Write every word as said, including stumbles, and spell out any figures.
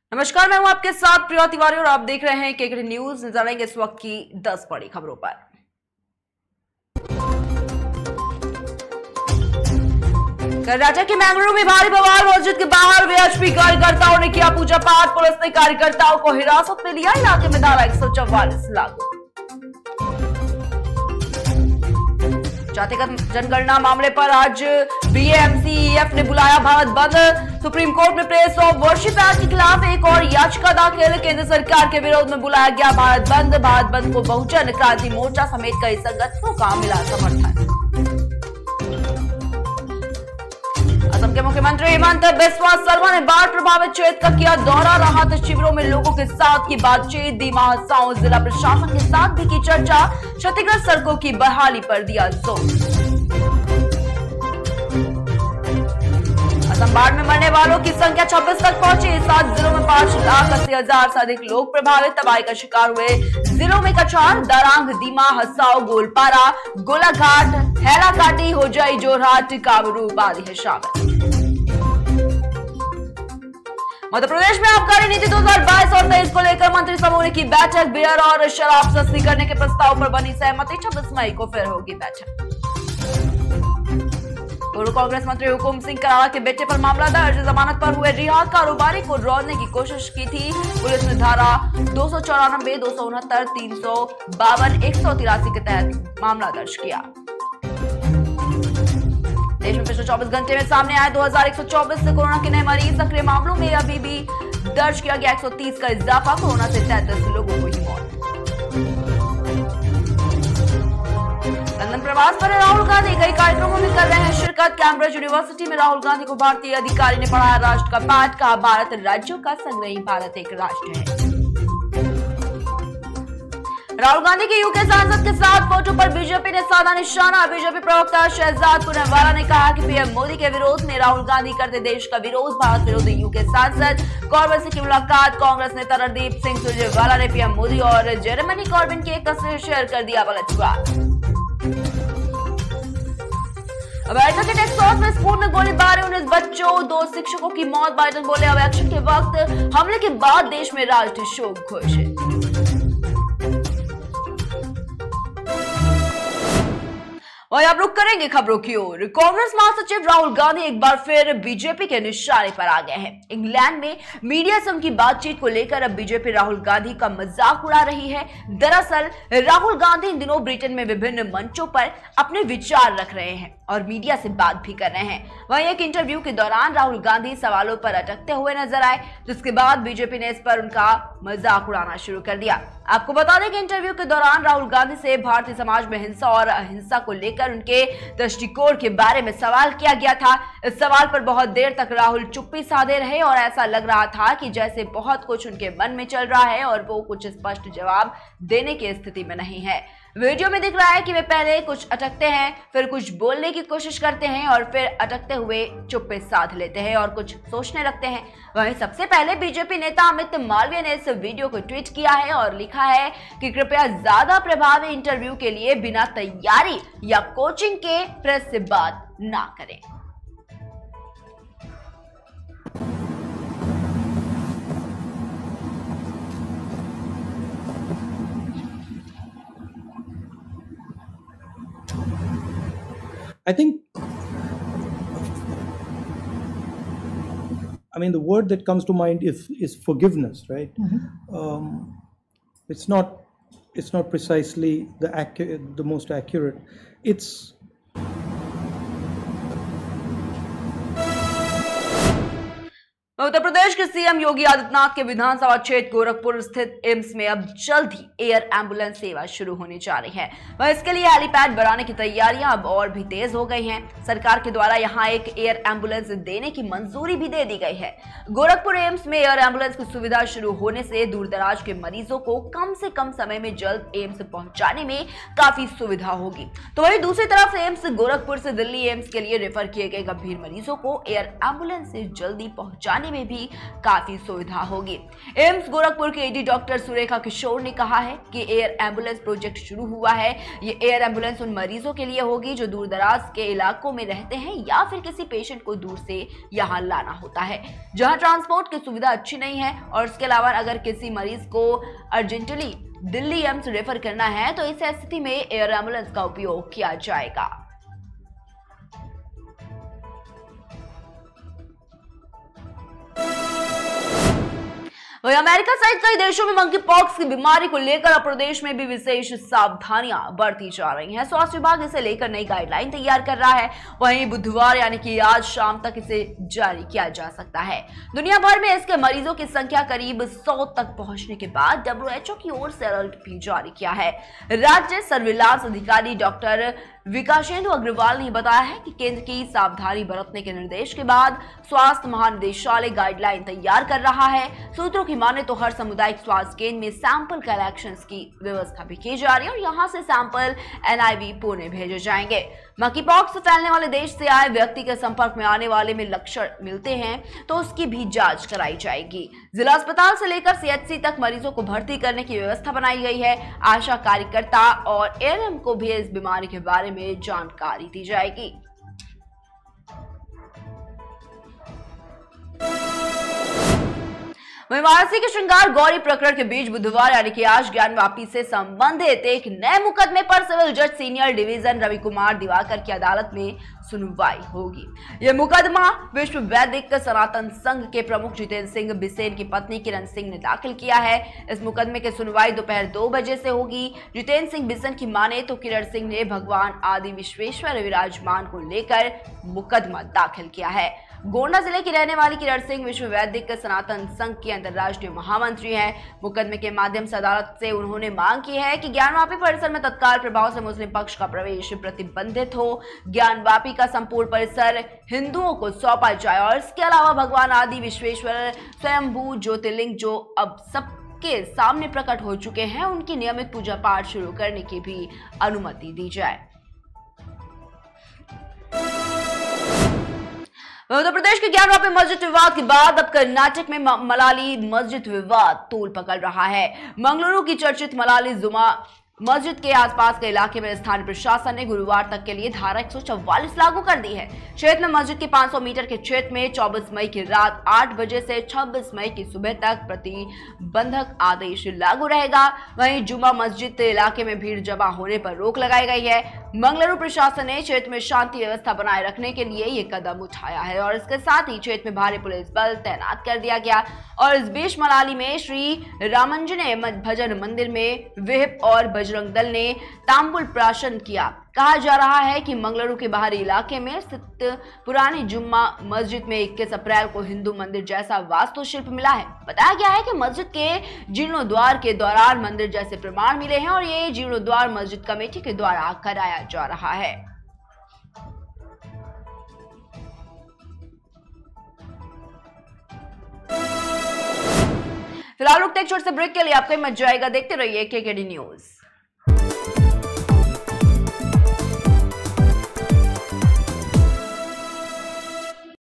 नमस्कार, मैं हूं आपके साथ प्रिया तिवारी और आप देख रहे हैं केकेडी न्यूज। जानेंगे इस वक्त की दस बड़ी खबरों पर। कर्नाटक के मैंगलोर में भारी बवाल। मस्जिद के बाहर वीएचपी कार्यकर्ताओं ने किया पूजा पाठ। पुलिस ने कार्यकर्ताओं को हिरासत में लिया। इलाके में धारा एक सौ चौवालीस लागू। जातिगत जनगणना मामले पर आज बीएमसीईएफ ने बुलाया भारत बंद। सुप्रीम कोर्ट में प्रेस ऑफ वर्शिप एक्ट के खिलाफ एक और याचिका दाखिल। केंद्र सरकार के विरोध में बुलाया गया भारत बंद। भारत बंद को बहुजन क्रांति मोर्चा समेत कई संगठनों का मिला समर्थन। असम के मुख्यमंत्री हेमंत बिस्वा शर्मा ने बाढ़ प्रभावित क्षेत्र का किया दौरा। राहत शिविरों में लोगों के साथ की बातचीत। दीमा हसाओं जिला प्रशासन के साथ भी की चर्चा। क्षतिग्रस्त सड़कों की बहाली पर दिया जोर। असम बाढ़ में मरने वालों की संख्या छब्बीस तक पहुंची। सात जिलों में पांच लाख अस्सी हजार से अधिक लोग प्रभावित। तबाही का शिकार हुए जिलों में कछार, दरांग, दीमा हसाओ, गोलपारा, गोलाघाट, हैलाकाटी, होजाई, जोरहाट, कामरूप आदि है शामिल। मध्य प्रदेश में आबकारी नीति दो हज़ार बाईस और तेईस को लेकर मंत्री समूह ने की बैठक। बियर और शराब सस्ती करने के प्रस्ताव पर बनी सहमति। छब्बीस मई को फिर होगी बैठक। पूर्व कांग्रेस मंत्री हुकुम सिंह कराड़ा के बेटे पर मामला दर्ज। जमानत पर हुए रिहा कारोबारी को रोकने की कोशिश की थी। पुलिस ने धारा दो सौ चौरानबे, दो सौ उनहत्तर, तीन सौ बावन, एक सौ तिरासी के तहत मामला दर्ज किया। देश में पिछले चौबीस घंटे में सामने आए दो हजार एक सौ चौबीस से कोरोना के नए मरीज। सक्रिय मामलों में अभी भी दर्ज किया गया एक सौ तीस का इजाफा। कोरोना से तैंतीस लोगों को ही मौत। लंदन प्रवास पर राहुल गांधी कई कार्यक्रमों में कर रहे हैं शिरकत। कैम्ब्रिज यूनिवर्सिटी में राहुल गांधी को भारतीय अधिकारी ने पढ़ाया राष्ट्र का पाठ। कहा भारत राज्यों का संग नहीं, भारत एक राष्ट्र है। राहुल गांधी के यूके सांसद के साथ फोटो पर बीजेपी ने साधा निशाना। बीजेपी प्रवक्ता शहजाद पुनवाला ने कहा कि पीएम मोदी के विरोध में राहुल गांधी करते देश का विरोध। भारत विरोधी यूके सांसद कॉर्बिन से की मुलाकात। कांग्रेस नेता रणदीप सिंह सुरजेवाला ने पीएम मोदी और जेरेमी कॉर्बिन की एक तस्वीर शेयर कर दिया पलटवार। अमेरिका के टेक्सास में स्कूल में गोलीबारी, उन्नीस बच्चों, दो शिक्षकों की मौत। बाइडेन बोले अब इलेक्शन के वक्त हमले के बाद देश में राष्ट्रीय शोक घोषित। और अब रुक करेंगे खबरों की ओर। कांग्रेस महासचिव राहुल गांधी एक बार फिर बीजेपी के निशाने पर आ गए हैं। इंग्लैंड में मीडिया से उनकी बातचीत को लेकर अब बीजेपी राहुल गांधी का मजाक उड़ा रही है। दरअसल राहुल गांधी इन दिनों ब्रिटेन में विभिन्न मंचों पर अपने विचार रख रहे हैं और मीडिया से बात भी कर रहे हैं। वहीं एक इंटरव्यू के दौरान राहुल गांधी सवालों पर अटकते हुए नजर आए, जिसके बाद बीजेपी ने इस पर उनका मजाक उड़ाना शुरू कर दिया। आपको बता दें कि इंटरव्यू के दौरान राहुल गांधी से भारतीय समाज में हिंसा और अहिंसा को लेकर उनके दृष्टिकोण के बारे में सवाल किया गया था। इस सवाल पर बहुत देर तक राहुल चुप्पी साधे रहे और ऐसा लग रहा था कि जैसे बहुत कुछ उनके मन में चल रहा है और वो कुछ स्पष्ट जवाब देने की स्थिति में नहीं है। वीडियो में दिख रहा है कि वे पहले कुछ अटकते हैं, फिर कुछ बोलने की कोशिश करते हैं और फिर अटकते हुए चुप्पी साध लेते हैं और कुछ सोचने लगते हैं। वहीं सबसे पहले बीजेपी नेता अमित मालवीय ने इस वीडियो को ट्वीट किया है और लिखा है कि कृपया ज्यादा प्रभावी इंटरव्यू के लिए बिना तैयारी या कोचिंग के प्रेस से बात ना करें। I think, I mean, the word that comes to mind is is forgiveness, right? Mm-hmm. Um, it's not, it's not precisely the accurate, the most accurate. It's Uttar Pradesh के सीएम योगी आदित्यनाथ के विधानसभा क्षेत्र गोरखपुर स्थित एम्स में अब जल्द ही एयर एम्बुलेंस सेवा शुरू होने जा रही है। वह इसके लिए हेलीपैड बढ़ाने की तैयारियां अब और भी तेज हो गई हैं। सरकार के द्वारा यहां एक एयर एम्बुलेंस देने की मंजूरी भी दे दी गई है। गोरखपुर एम्स में एयर एम्बुलेंस की सुविधा शुरू होने से दूरदराज के मरीजों को कम से कम समय में जल्द एम्स पहुंचाने में काफी सुविधा होगी। तो वहीं दूसरी तरफ एम्स गोरखपुर से दिल्ली एम्स के लिए रेफर किए गए गंभीर मरीजों को एयर एम्बुलेंस से जल्दी पहुंचाने लाने में भी काफी सुविधा होगी। एम्स गोरखपुर के एडी डॉक्टर सुरेखा किशोर ने कहा है कि एयर एम्बुलेंस प्रोजेक्ट शुरू हुआ है। ये एयर एम्बुलेंस उन मरीजों के लिए होगी जो दूर दराज के इलाकों में रहते हैं या फिर किसी पेशेंट को दूर से यहाँ लाना होता है, जहाँ ट्रांसपोर्ट की सुविधा अच्छी नहीं है। और इसके अलावा अगर किसी मरीज को अर्जेंटली दिल्ली एम्स रेफर करना है तो इस स्थिति में एयर एम्बुलेंस का उपयोग किया जाएगा। वही अमेरिका सहित कई देशों में मंकी पॉक्स की बीमारी को लेकर अब प्रदेश में भी विशेष सावधानियां बरती जा रही हैं। स्वास्थ्य विभाग इसे लेकर नई गाइडलाइन तैयार कर रहा है। वहीं बुधवार यानी कि आज शाम तक इसे जारी किया जा सकता है। दुनिया भर में इसके मरीजों की संख्या करीब सौ तक पहुंचने के बाद डब्ल्यू एच ओ की ओर से अलर्ट भी जारी किया है। राज्य सर्विलांस अधिकारी डॉक्टर विकासेंदु अग्रवाल ने बताया है कि केंद्र की सावधानी बरतने के निर्देश के बाद स्वास्थ्य महानिदेशालय गाइडलाइन तैयार कर रहा है। सूत्रों की माने तो हर सामुदायिक स्वास्थ्य केंद्र में सैंपल कलेक्शन की व्यवस्था भी की जा रही है और यहां से sample N I V Pune भेजे जाएंगे। मंकी पॉक्स से फैलने वाले देश से आए व्यक्ति के संपर्क में आने वाले में लक्षण मिलते हैं तो उसकी भी जांच कराई जाएगी। जिला अस्पताल से लेकर सी एच सी तक मरीजों को भर्ती करने की व्यवस्था बनाई गई है। आशा कार्यकर्ता और ए एन एम को भी इस बीमारी के बारे में जानकारी दी जाएगी। वाराणसी के श्रृंगार गौरी प्रकरण के बीच बुधवार यानी कि आज ज्ञानवापी से संबंधित एक नए मुकदमे पर सिविल जज सीनियर डिवीजन रवि कुमार दिवाकर की अदालत में सुनवाई होगी। यह मुकदमा विश्व वैदिक सनातन संघ के प्रमुख जितेंद्र सिंह बिसेन की पत्नी किरण सिंह ने दाखिल किया है। इस मुकदमे की सुनवाई दोपहर दो बजे से होगी। जितेंद्र सिंह बिसेन की माने तो किरण सिंह ने भगवान आदि विश्वेश्वर विराजमान को लेकर मुकदमा दाखिल किया है। गोंडा जिले की रहने वाली किरण सिंह विश्व वैदिक सनातन संघ की अंतर्राष्ट्रीय महामंत्री हैं। मुकदमे के माध्यम से अदालत से उन्होंने मांग की है कि ज्ञानवापी परिसर में तत्काल प्रभाव से मुस्लिम पक्ष का प्रवेश प्रतिबंधित हो। ज्ञानवापी का संपूर्ण परिसर हिंदुओं को सौंपा जाए और इसके अलावा भगवान आदि विश्वेश्वर स्वयंभू ज्योतिर्लिंग जो अब सबके सामने प्रकट हो चुके हैं उनकी नियमित पूजा पाठ शुरू करने की भी अनुमति दी जाए। उत्तर प्रदेश के ज्ञानवापी मस्जिद विवाद के बाद अब कर्नाटक में मलाली मस्जिद विवाद तूल पकड़ रहा है। मंगलुरु की चर्चित मलाली जुमा मस्जिद के आसपास के इलाके में स्थानीय प्रशासन ने गुरुवार तक के लिए धारा एक सौ चौवालीस लागू कर दी है। क्षेत्र में मस्जिद के पाँच सौ मीटर के क्षेत्र में चौबीस मई की रात आठ बजे से छब्बीस मई की सुबह तक प्रतिबंधक आदेश लागू रहेगा। वहीं जुमा मस्जिद इलाके में भीड़ जमा होने पर रोक लगाई गई है। मंगलुरु प्रशासन ने क्षेत्र में शांति व्यवस्था बनाए रखने के लिए ये कदम उठाया है और इसके साथ ही क्षेत्र में भारी पुलिस बल तैनात कर दिया गया। और इस बीच मनाली में श्री रामांजनेय भजन मंदिर में विहिप और बजरंग दल ने तांबुल प्राशन किया। कहा जा रहा है कि मंगलुरु के बाहरी इलाके में स्थित पुरानी जुम्मा मस्जिद में इक्कीस अप्रैल को हिंदू मंदिर जैसा वास्तुशिल्प मिला है। बताया गया है कि मस्जिद के जीर्णोद्वार के दौरान मंदिर जैसे प्रमाण मिले हैं और ये जीर्णोद्वार मस्जिद कमेटी के द्वारा कराया जा रहा है। फिलहाल रुकते एक छोटे से ब्रेक के लिए। आपको मजा आएगा, देखते रहिए के के डी न्यूज।